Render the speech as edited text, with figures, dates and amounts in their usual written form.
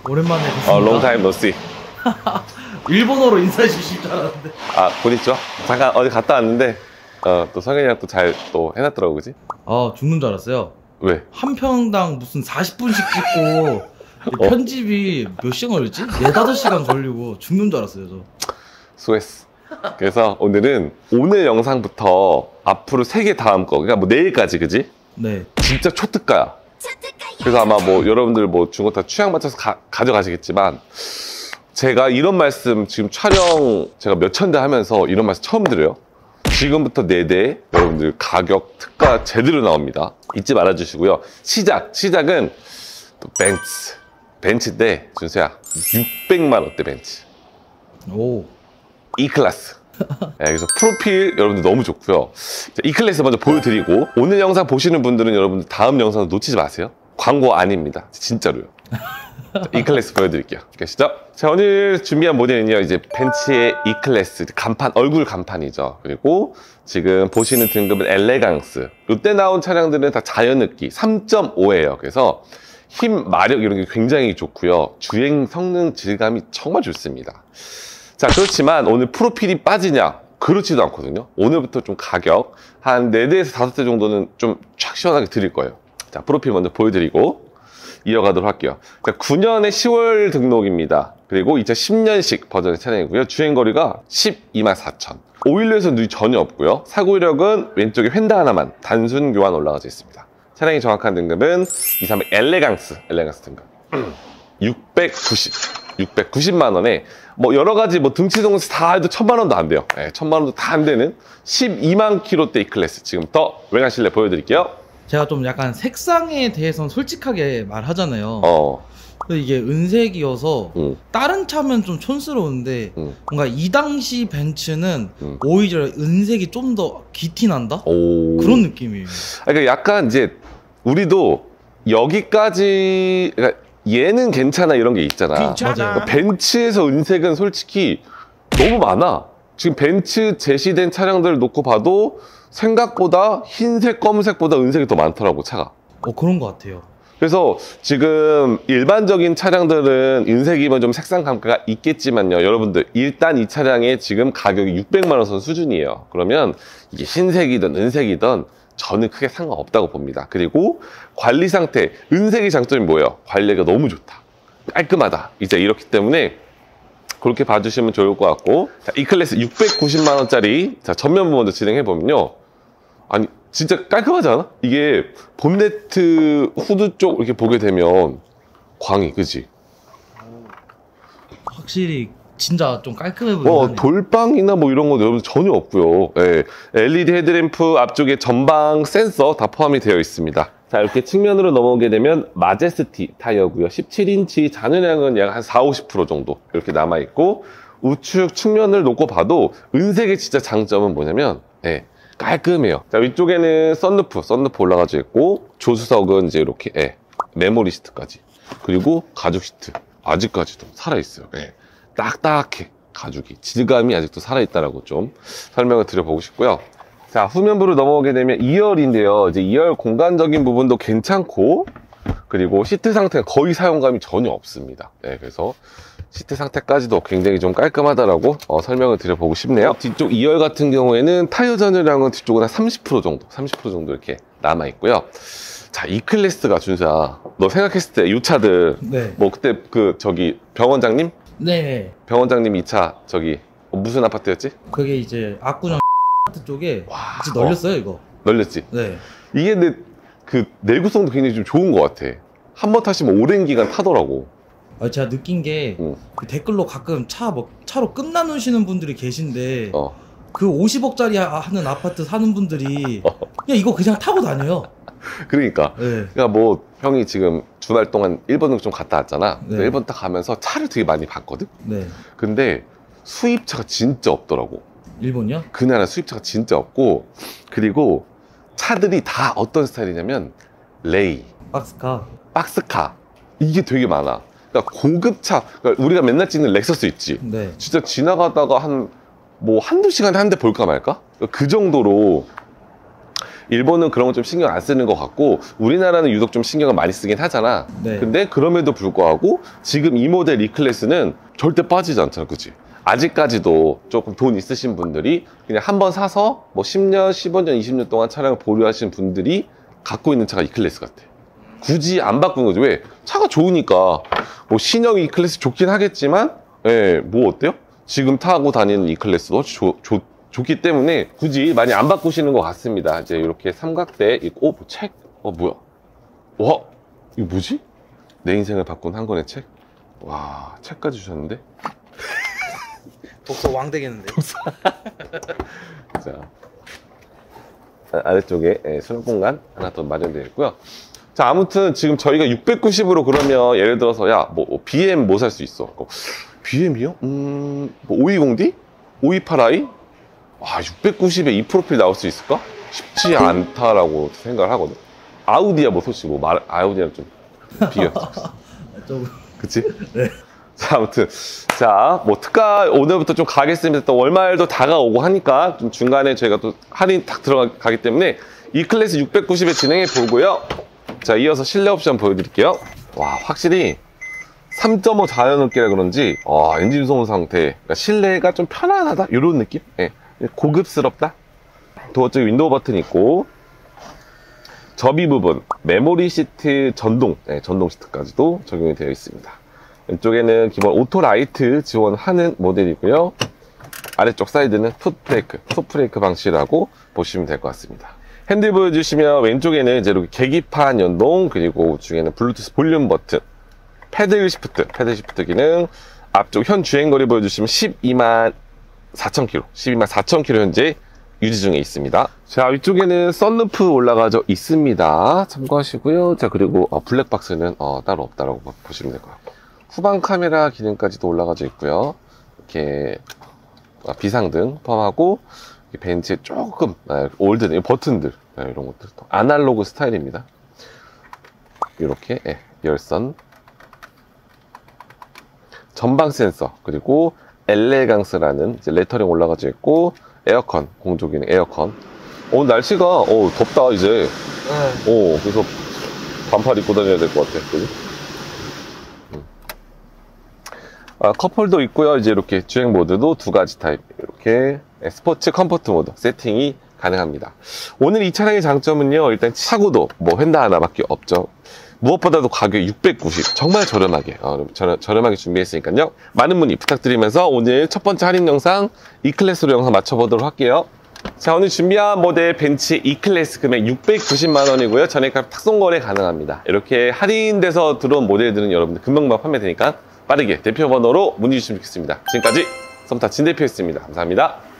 오랜만에 뵙습니다. long time no see. 일본어로 인사해 주실 줄 알았는데. 아, 고니치와? 잠깐 어디 갔다 왔는데 또 성현이랑 또 잘 또 해놨더라고, 그지? 아, 죽는 줄 알았어요. 왜? 한 편당 무슨 40분씩 찍고 편집이 몇 시간 걸렸지? 4, 5시간 걸리고 죽는 줄 알았어요, 저. 수고했어. 그래서 오늘 영상부터 앞으로 3개 다음 거, 그러니까 뭐 내일까지, 그지? 네. 진짜 초특가야. 그래서 아마 뭐 여러분들 뭐 중고 다 취향 맞춰서 가져가시겠지만, 제가 이런 말씀 지금 촬영 제가 몇천 대 하면서 이런 말씀 처음 드려요. 지금부터 4대 여러분들 가격 특가 제대로 나옵니다. 잊지 말아주시고요. 시작은 또 벤츠인데 준수야 600만 원대 벤츠. 오. E클래스. 네, 그래서 프로필 여러분들 너무 좋고요. E클래스 먼저 보여드리고, 오늘 영상 보시는 분들은 여러분들 다음 영상 놓치지 마세요. 광고 아닙니다. 진짜로요. E클래스 보여드릴게요. 가시죠. 자, 오늘 준비한 모델은요, 이제 벤츠의 E클래스 간판, 얼굴 간판이죠. 그리고 지금 보시는 등급은 엘레강스. 이때 나온 차량들은 다 자연흡기 3.5예요. 그래서 힘, 마력 이런 게 굉장히 좋고요. 주행 성능 질감이 정말 좋습니다. 자, 그렇지만 오늘 프로필이 빠지냐? 그렇지도 않거든요. 오늘부터 좀 가격 한 4대에서 5대 정도는 좀 촥 시원하게 드릴 거예요. 자, 프로필 먼저 보여드리고 이어가도록 할게요. 자, 9년의 10월 등록입니다. 그리고 2010년식 버전의 차량이고요. 주행거리가 124,000. 오일류에서 누이 전혀 없고요. 사고 이력은 왼쪽에 휀다 하나만 단순 교환 올라가져 있습니다. 차량이 정확한 등급은 230 엘레강스 등급 690만 원에 뭐 여러 가지 뭐 등치 동시 다 해도 1000만 원도 안 돼요. 네, 1000만 원도 다 안 되는 12만 킬로대 E클래스 지금부터 외관 실내 보여드릴게요. 제가 좀 약간 색상에 대해서는 솔직하게 말하잖아요. 근데 이게 은색이어서 다른 차면 좀 촌스러운데 뭔가 이 당시 벤츠는 오히려 은색이 좀 더 기티 난다? 그런 느낌이에요. 그러니까 약간 이제 우리도 여기까지, 그러니까 얘는 괜찮아 이런 게 있잖아. 맞아요. 그러니까 벤츠에서 은색은 솔직히 너무 많아. 지금 벤츠 제시된 차량들을 놓고 봐도 생각보다 흰색, 검은색보다 은색이 더 많더라고, 차가. 그런 것 같아요. 그래서 지금 일반적인 차량들은 은색이면 좀 색상 감가가 있겠지만요. 여러분들 일단 이 차량의 지금 가격이 600만 원 선 수준이에요. 그러면 이게 흰색이든 은색이든 저는 크게 상관없다고 봅니다. 그리고 관리 상태, 은색의 장점이 뭐예요? 관리가 너무 좋다, 깔끔하다. 이제 이렇기 때문에 그렇게 봐주시면 좋을 것 같고, 자, E클래스 690만 원짜리 자, 전면부 먼저 진행해보면요, 아니 진짜 깔끔하지 않아? 이게 본네트 후드 쪽 이렇게 보게 되면 광이, 그지? 확실히 진짜 좀 깔끔해 보이네. 돌빵이나 뭐 이런 거 여러분 전혀 없고요. 네. LED 헤드램프 앞쪽에 전방 센서 다 포함이 되어 있습니다. 자, 이렇게 측면으로 넘어오게 되면 마제스티 타이어고요. 17인치 잔연량은 약 한 40~50% 정도 이렇게 남아있고, 우측 측면을 놓고 봐도 은색의 진짜 장점은 뭐냐면 깔끔해요. 자, 위쪽에는 썬루프 올라가져 있고, 조수석은 이제 이렇게 메모리 시트까지, 그리고 가죽 시트 아직까지도 살아있어요. 딱딱해. 가죽이 질감이 아직도 살아있다라고 좀 설명을 드려보고 싶고요. 자, 후면부로 넘어오게 되면 2열인데요. 이제 2열 공간적인 부분도 괜찮고, 그리고 시트 상태가 거의 사용감이 전혀 없습니다. 그래서 시트 상태까지도 굉장히 좀 깔끔하다라고 설명을 드려보고 싶네요. 뒤쪽 2열 같은 경우에는 타이어 잔여량은 뒤쪽은 한 30% 정도 이렇게 남아있고요. 자, E클래스가 준수야, 너 생각했을 때 이 차들, 뭐 그때 저기 병원장님? 네. 병원장님 이 차 저기 무슨 아파트였지? 그게 이제 압구정 아파트 쪽에 같이 널렸어요, 이거. 널렸지? 네. 이게 근데 그 내구성도 굉장히 좀 좋은 것 같아. 한번 타시면 오랜 기간 타더라고. 제가 느낀 게 그 댓글로 가끔 차로 끝나누시는 분들이 계신데 그 50억짜리 하는 아파트 사는 분들이 그냥 이거 그냥 타고 다녀요. 그러니까. 그러니까 뭐 형이 지금 주말 동안 일본을 좀 갔다 왔잖아. 일본 딱 가면서 차를 되게 많이 봤거든. 근데 수입차가 진짜 없더라고. 일본이요? 그 나라 수입차가 진짜 없고, 그리고 차들이 다 어떤 스타일이냐면 레이, 박스카 이게 되게 많아. 그러니까 고급차, 그러니까 우리가 맨날 찍는 렉서스 있지. 진짜 지나가다가 한두 시간에 한 대 볼까 말까? 그 정도로 일본은 그런 거 좀 신경 안 쓰는 것 같고 우리나라는 유독 좀 신경을 많이 쓰긴 하잖아. 네. 근데 그럼에도 불구하고 지금 이 모델 E클래스는 절대 빠지지 않잖아, 그치? 아직까지도 조금 돈 있으신 분들이 그냥 한번 사서 뭐 10년, 15년, 20년 동안 차량을 보유하신 분들이 갖고 있는 차가 E클래스 같아. 굳이 안 바꾸는 거지. 왜? 차가 좋으니까. 뭐 신형 E클래스 좋긴 하겠지만, 예, 뭐 어때요? 지금 타고 다니는 E클래스도 좋기 때문에 굳이 많이 안 바꾸시는 것 같습니다. 이제 이렇게 삼각대 있고, 뭐 책? 뭐야? 와, 이거 뭐지? 내 인생을 바꾼 한 권의 책? 와, 책까지 주셨는데? 독서 왕 되겠는데. 자, 아래쪽에 수납 공간 하나 더 마련되어 있고요. 자, 아무튼 지금 저희가 690으로 그러면 예를 들어서 뭐 BM 뭐 살 수 있어? BM이요? 뭐 520D? 528i? 690에 이 프로필 나올 수 있을까? 쉽지 않다라고 생각을 하거든. 아우디야 뭐 솔직히 뭐 아우디랑 좀 비교했어. 좀 그치? 네. 자, 아무튼 자, 뭐 특가 오늘부터 좀 가겠습니다. 또 월말도 다가오고 하니까 좀 중간에 저희가 또 할인 딱 들어가기 때문에 E클래스 690에 진행해 보고요. 자, 이어서 실내 옵션 보여드릴게요. 와, 확실히 3.5 자연흡기라 그런지 엔진 소음 상태, 그러니까 실내가 좀 편안하다 이런 느낌? 예, 고급스럽다. 도어 쪽에 윈도우 버튼 있고 접이 부분 메모리 시트 전동, 전동 시트까지도 적용이 되어 있습니다. 왼쪽에는 기본 오토라이트 지원하는 모델이고요. 아래쪽 사이드는 풋브레이크 방식이라고 보시면 될 것 같습니다. 핸들 보여주시면 왼쪽에는 이제 이렇게 계기판 연동, 그리고 중에는 블루투스 볼륨 버튼, 패들 시프트 기능, 앞쪽 현 주행거리 보여주시면 124,000km, 124,000km 현재 유지 중에 있습니다. 자, 위쪽에는 썬루프 올라가져 있습니다. 참고하시고요. 자, 그리고 블랙박스는 따로 없다라고 보시면 될 것 같고, 후방 카메라 기능까지도 올라가져 있고요. 이렇게 비상등 포함하고 벤츠에 조금 올드는 버튼들, 이런 것들 아날로그 스타일입니다. 이렇게 열선, 전방 센서, 그리고 엘레강스라는 이제 레터링 올라가져 있고, 에어컨, 공조기능 에어컨. 오늘 날씨가 덥다 이제. 네. 그래서 반팔 입고 다녀야 될 것 같아. 그지? 컵홀더 있고요. 이제 이렇게 주행 모드도 두 가지 타입, 이렇게 스포츠 컴포트 모드 세팅이 가능합니다. 오늘 이 차량의 장점은요, 일단 차고도 뭐 휀다 하나밖에 없죠. 무엇보다도 가격이 690, 정말 저렴하게 저렴하게 준비했으니까요. 많은 문의 부탁드리면서 오늘 첫 번째 할인 영상 E클래스로 영상 맞춰보도록 할게요. 자, 오늘 준비한 모델 벤츠 E클래스 금액 690만원이고요. 전액값 탁송거래 가능합니다. 이렇게 할인돼서 들어온 모델들은 여러분들 금방 판매되니까 빠르게 대표 번호로 문의 주시면 좋겠습니다. 지금까지 썸타 진 대표였습니다. 감사합니다.